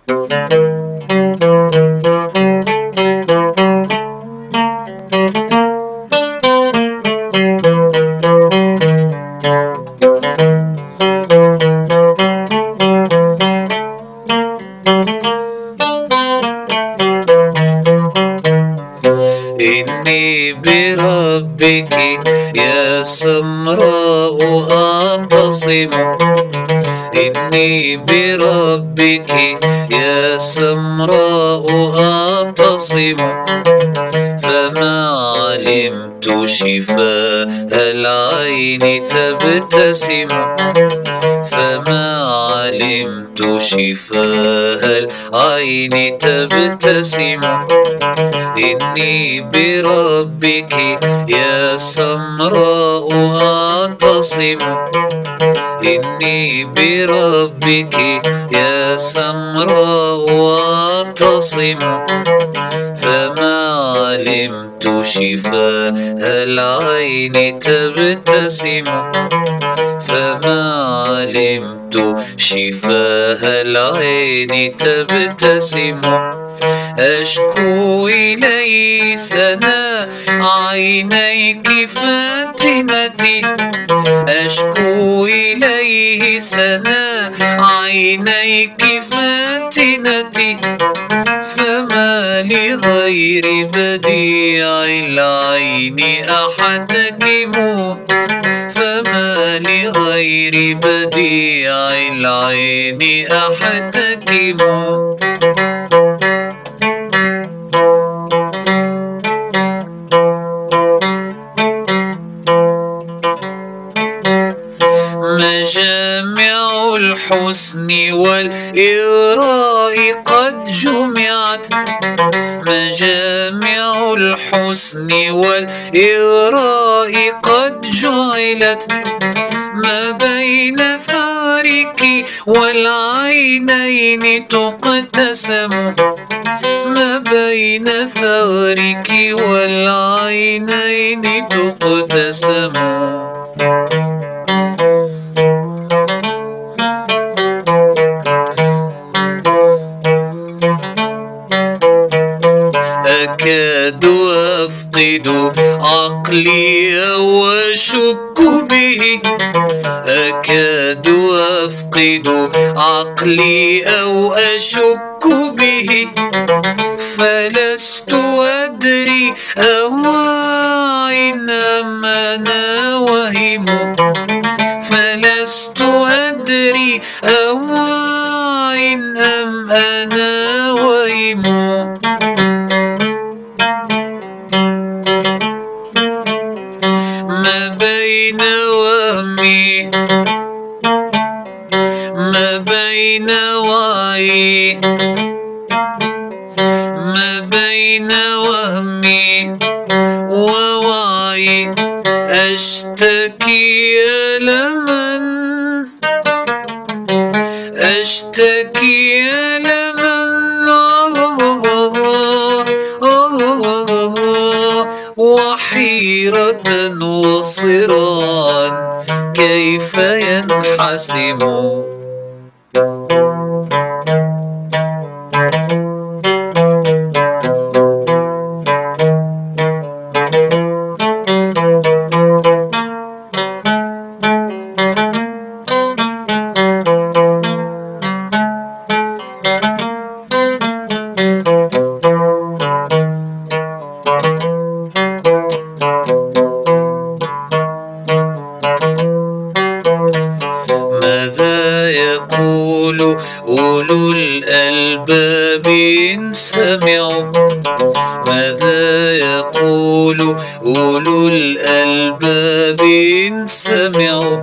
إني بربك يا سمراء أعتصم، إني بربك يا سمراء أعتصم، فما علمت شفاء العين تبتسم، فما علمت شفاء العين تبتسم. إني بربك يا سمراء أعتصم، إني بربك يا سمراء أعتصم، فما علمت شفاء العين تبتسم، فما علمت شفاء العين تبتسم. أشكو إلي سنا عينيك فاتنتي، أشكو إليه سنا عينيك فاتنتي، فما لغير بديع العين أحتكم، فما لغير بديع العين أحتكم. مجامع الحسن والإغراء قد جمعت، مجامع الحسن والإغراء قد جعلت، ما بين ثارك والعينين تقتسم، ما بين ثارك والعينين تقتسم. أكاد أفقد عقلي وأشك به، أكاد أفقد عقلي أو أشك به، فلست أدري أواع أم أنا وهم، فلست أدري أواع أم أنا وهم. ما بين وهمي، ما بين وعي، ما بين وهمي ووعي، أشتكي ألما، أشتكي ألما وحيرة وصراعا كيف ينحسم. ماذا يقول أولو الألباب إن سمعوا، ماذا يقول أولو الألباب إن سمعوا،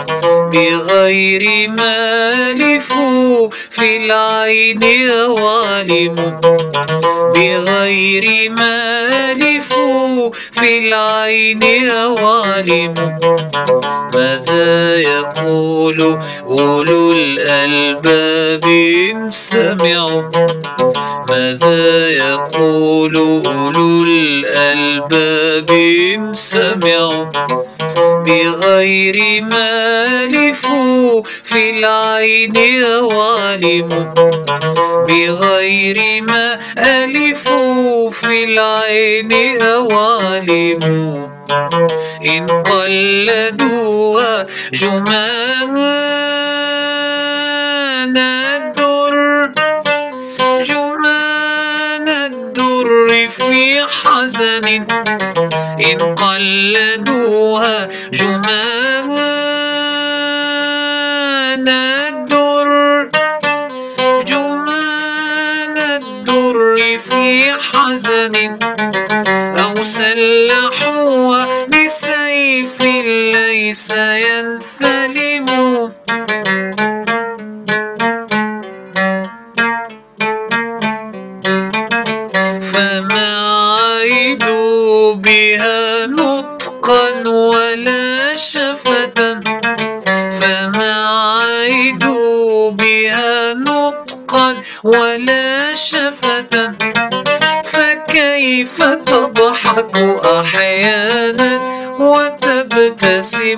بغير ما ألفوا في العين عوالم، بغير ما ألفوا في العين عوالم. ماذا يقول أولو الألباب إن سمعوا، ماذا يقول أولو الألباب إن سمعوا، بغير ما ألفوا في العين عوالم، بغير ما ألفوا في العين أوالم إن قلدوها جمان الدر جمان الدر في حزن إن قلدوها جمان الدر جمان الدر في حزن أو سلحوها بسيف ليس ينثلم فما عيدوا بها نطقا ولا شفة فما عيدوا بها نطقا ولا شفة فكيف تضحك أحيانا وتبتسم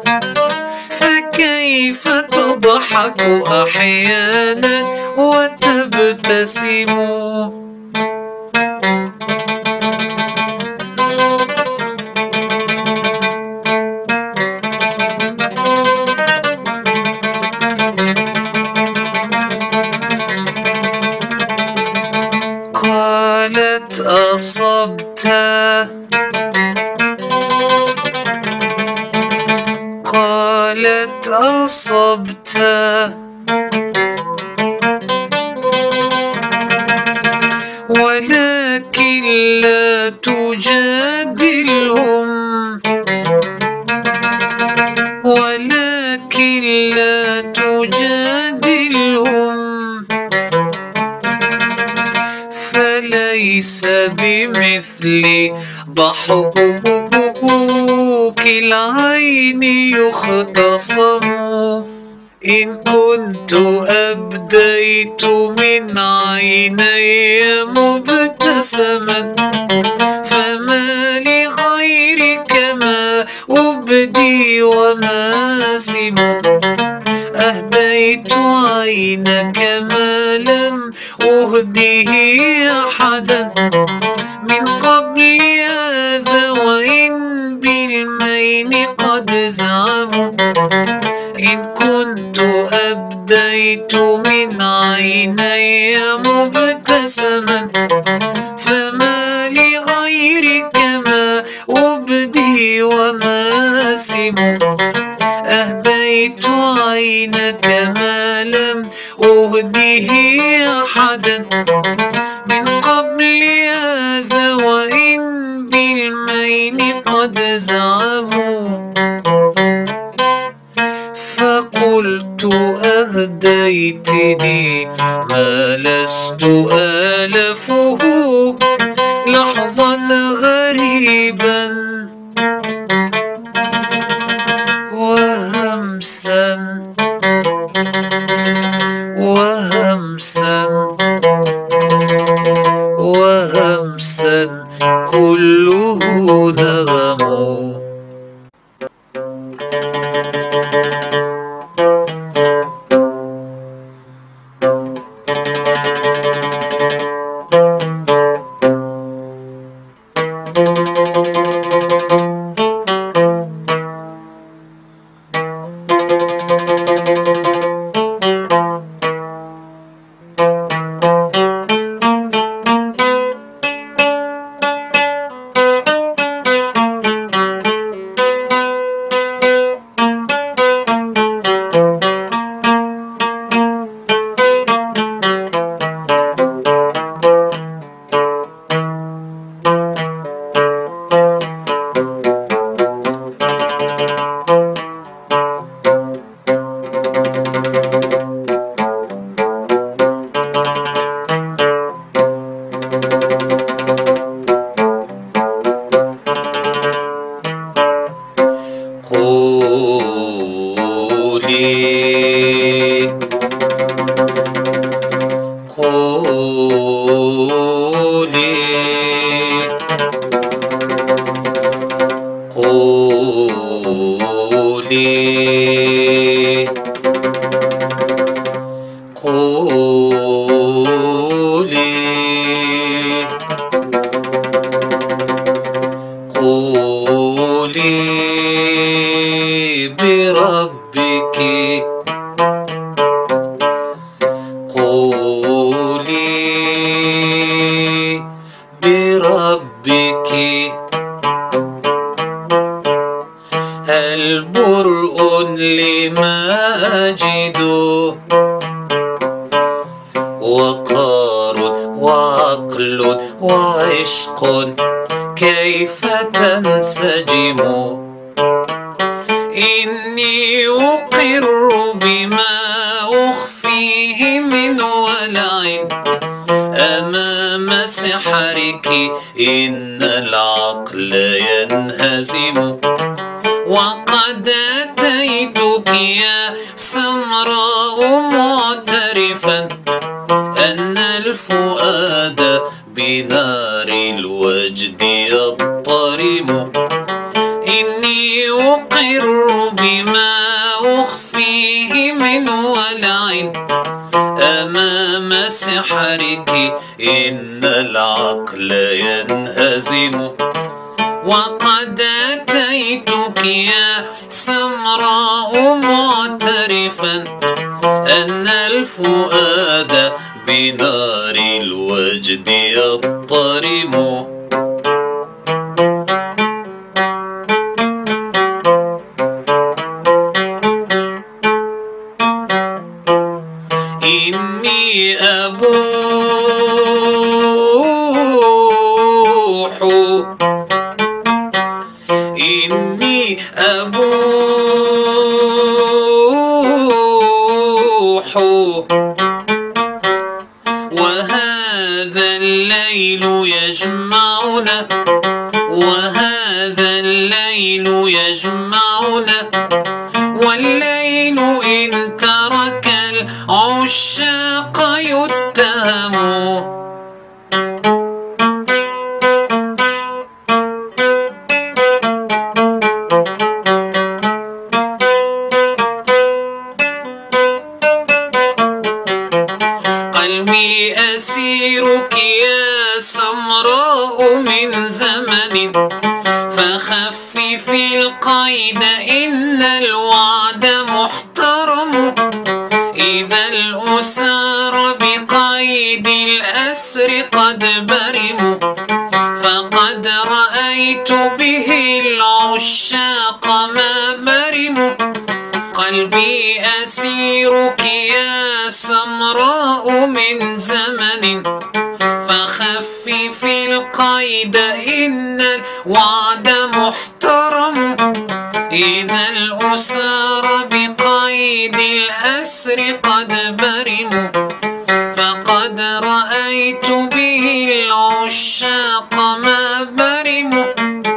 فكيف تضحك أحيانا وتبتسم قالت أصبت قالت أصبت ولكن لا تجادلهم ولكن لا تجادلهم فليس بمثل ضحك العين يختصم إن كنت أبديت من عيني مبتسما فما لغيرك ما أبدي وماسم أهديت عينك ما لم أهده أحدا من قبل هذا وإن بالمين قد زعموا إن كنت أبديت من عيني مبتسما فما لغيرك ما أبدي وماسم أهديت عينك ما لم أهده أحدا من قبل هذا وإن بالمين قد زعموا فقلت أهديتني ما لست آلفه لحظا غريبا وهمسا وهمسا وهمسا كله نغم قولي بربك هل برء لما أجد وقار وعقل وعشق كيف تنسجم إني أقر بما أخفيه من ولع أمام سحرك إن العقل ينهزم وقد أتيتك يا سمراء معترفا أن الفؤاد بنار الوجد يضطرم إني أقر بما أخفيه من ولع أمام سحرك إن العقل ينهزم وقد أتيتك يا سمراء معترفا أن الفؤاد بنار الوجد يضطرم إني أبوح إني أبوح وهذا الليل يجمعنا وهذا الليل يجمعنا والليل إن ترك العشاق يتهم قلبي أسيرك يا سمراء من زمن فخففي القيد إن الوعد محترم إذا الأسار بقيد الأسر قد برموا فقد رأيت به العشاق ما برموا قلبي أسيرك يا سمراء من زمن فخففي القيد إن الوعد محترم إذا الأسار بقيد الأسر قد برموا فقد رأيت به العشاق ما برموا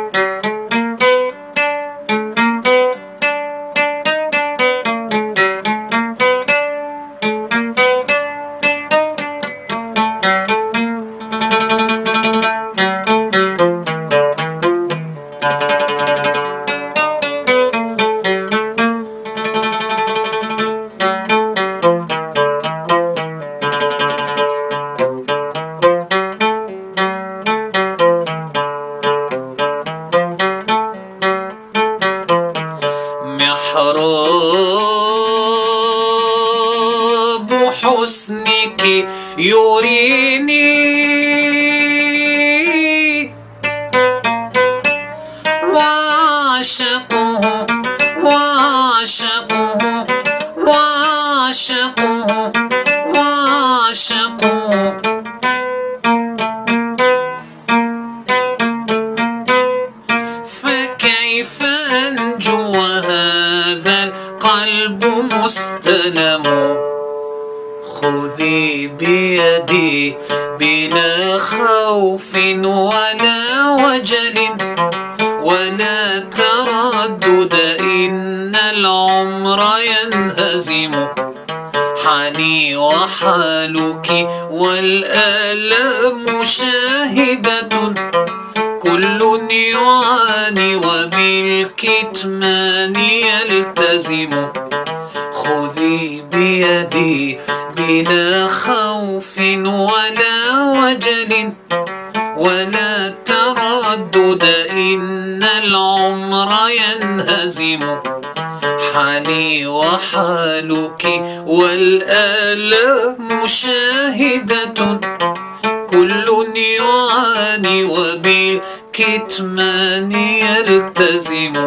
محراب حسنك يريني وعشقه وعشقه وعشقه وعشقه فكيف أنجو وهذا القلب مستلم خذي بيدي بلا خوف ولا وجل ولا تردد إن العمر ينهزم حالي وحالك والآلام شاهدة كل يعاني وبالكتمان يلتزم خذي بيدي بلا خوف ولا وجل ولا تردد تردد إن العمر ينهزم حالي وحالك والآلام شاهدة كل يعاني وبالكتمان يلتزم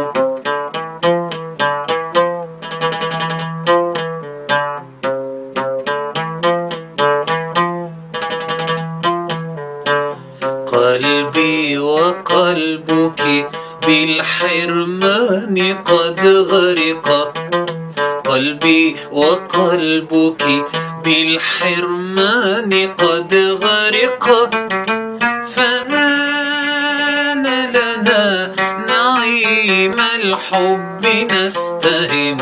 قلبي وقلبك بالحرمان قد غرق قلبي وقلبك بالحرمان قد غرق فآن لنا نعيم الحب نستهم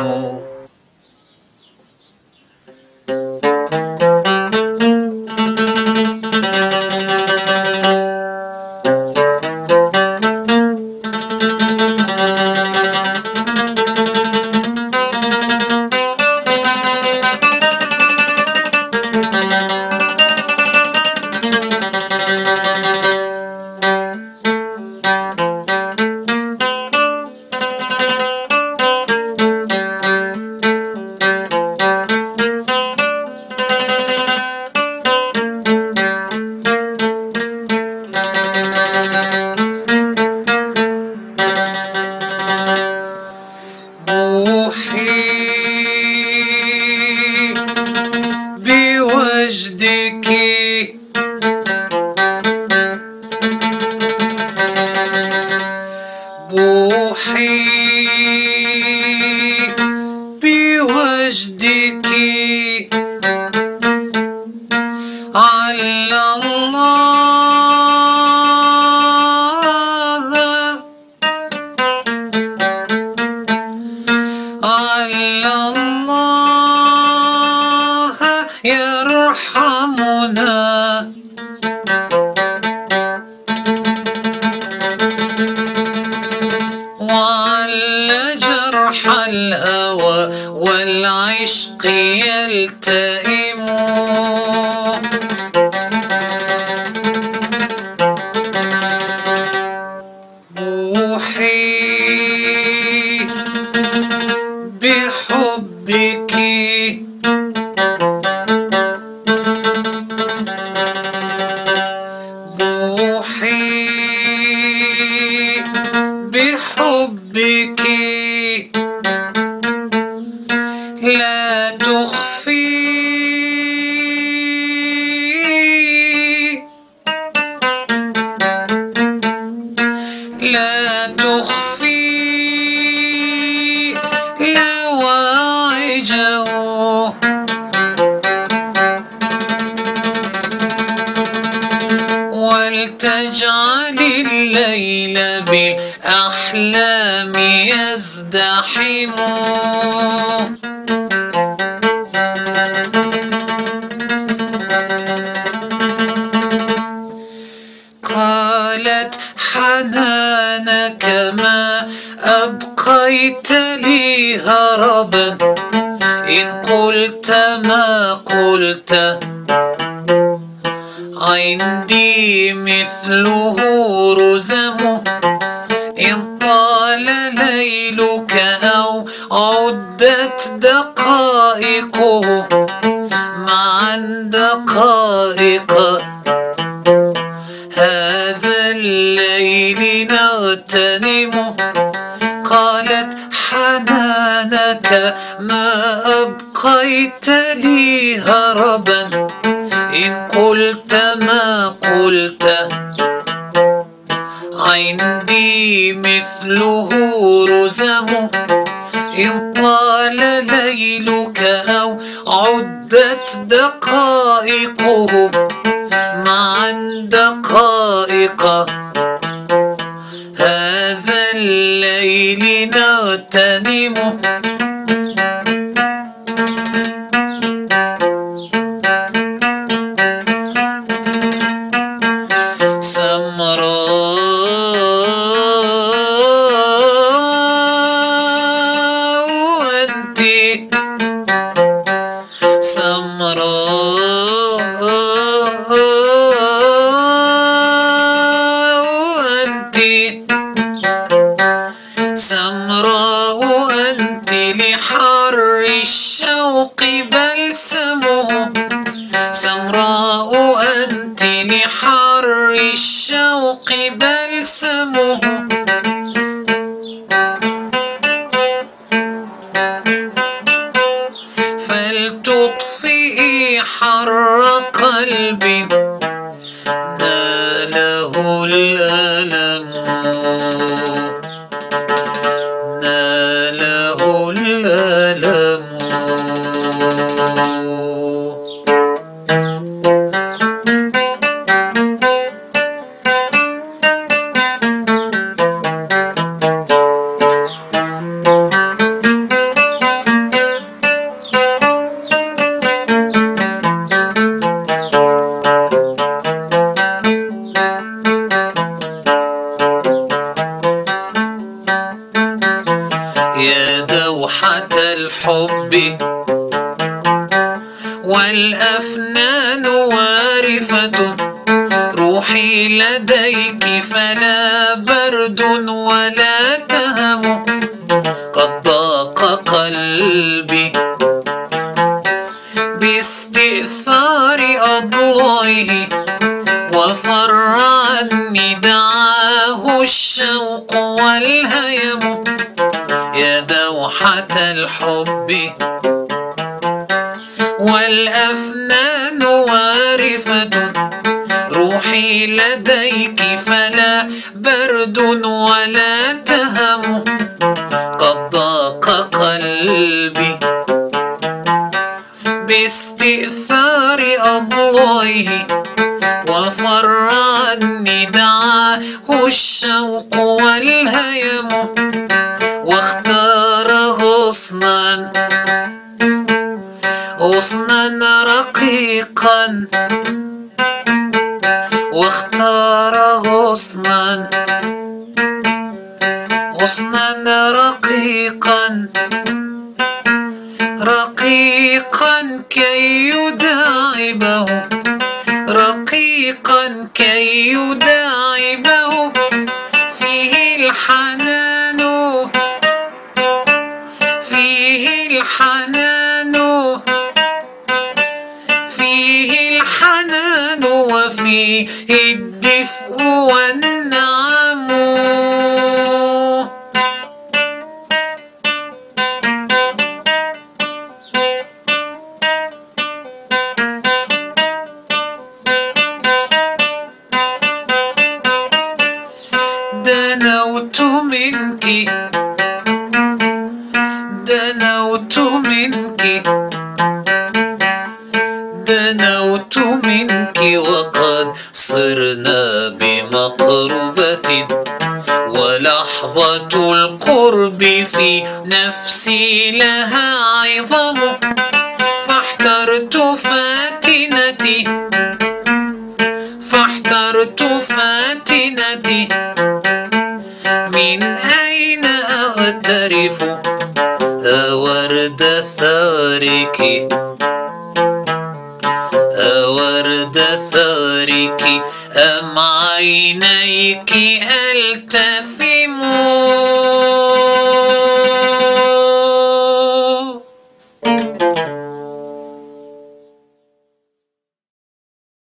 بوجدك بوحي بوجدك على الله على الله يرحمنا وعلى جرح الهوى والعشق يلتئم بوحي بحبك بوحي بحبك لا تخفي لا تخفي لواعجه ولتجعل الليل بالأحلام يزدحم قالت حنانك ما أبقيت لي هربا إن قلت ما قلت عندي مثله رزم إن طال ليلك أو عدت دقائقه معا دقائق هذا الليل نغتنم قالت حنانك ما أبقيت لي هربا إن قلت ما قلت عندي مثله رزم إن طال ليلك أو عدت دقائقه معا دقائق هذا الليل نغتنم سمراء أنت حمراء أنت لحر الشوق بلسمه، فلتطفئي حر قلب ناله الألم، ناله الألم. يا دوحة الحب والأفنان وارفة، روحي لديك فلا برد ولا تهم، قد ضاق قلبي باستئثار أضلعه، وفر عني دعاه الشوق والهيم. يا دوحة الحب والأفنان وارفة، روحي لديك فلا برد ولا تهم، قد ضاق قلبي باستئثار أضلعه، وفر عني دعاه الشوق والهيم. واختار غصنا رقيقا، واختار غصنا رقيقا، رقيقا كي يداعبه، رقيقا كي يداعبه، فيه الحنان، فيه الحنان، فيه الحنان، وفيه الدفء والنعم. دنوت منك، دنوت منك، دنوت منك، وقد صرنا بمقربة، ولحظة القرب في نفسي لها عظم، فاحترت فاتنتي، فاحترت فاتنتي، من أين أغترف أورد ثارك، أورد ثارك، أم عينيك ألتف